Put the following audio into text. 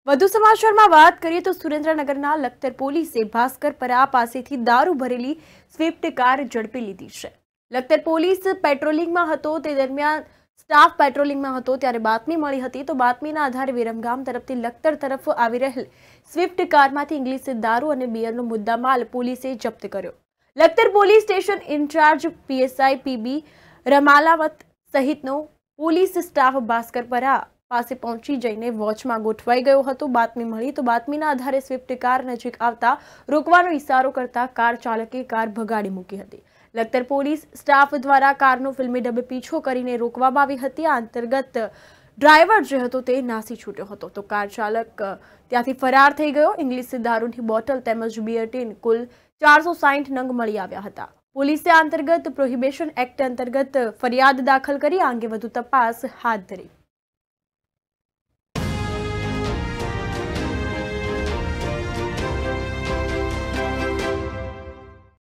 વધુ સમાચારમાં વાત કરીએ તો સુરેન્દ્રનગરના લખતર પોલીસે ભાસ્કરપરા પાસેથી દારૂ ભરેલી સ્વિફ્ટ કાર ઝડપી લીધી છે। લખતર પોલીસ પેટ્રોલિંગમાં હતો તે દરમિયાન સ્ટાફ પેટ્રોલિંગમાં હતો ત્યારે બાતમી મળી હતી તો બાતમીના આધારે વિરમગામ તરફથી લખતર તરફ આવી રહેલ સ્વિફ્ટ કારમાંથી ઇંગ્લિશ દારૂ અને બિયરનો મુદ્દામાલ પોલીસે જપ્ત કર્યો। Lakhtar police station incharge PSI PB Ramalavat સહિતનો પોલીસ સ્ટાફ ભાસ્કરપરા પાસે પહોંચી જઈને વોચમાં ગોઠવાઈ ગયો હતો। બાતમી મળી તો બાતમીના આધારે સ્વિફ્ટ કાર નજીક આવતા રોકવાનો ઇશારો કરતા કાર ચાલકે કાર ભગાડી મૂકી હતી। લખતર પોલીસ સ્ટાફ દ્વારા કારનો ફિલ્મી ડબ્બે પીછો કરીને રોકવામાં આવી હતી। આ અંતર્ગત ડ્રાઈવર જે હતો તે નાસી છૂટ્યો હતો તો કાર ચાલક ત્યાંથી ફરાર થઈ ગયો। ઇંગ્લિશ દારૂની બોટલ તેમજ બિયર ટીન કુલ 460 નંગ મળી આવ્યા હતા। પોલીસે આ અંતર્ગત પ્રોહિબિશન એક્ટ અંતર્ગત ફરિયાદ દાખલ કરી આ અંગે વધુ તપાસ હાથ ધરી।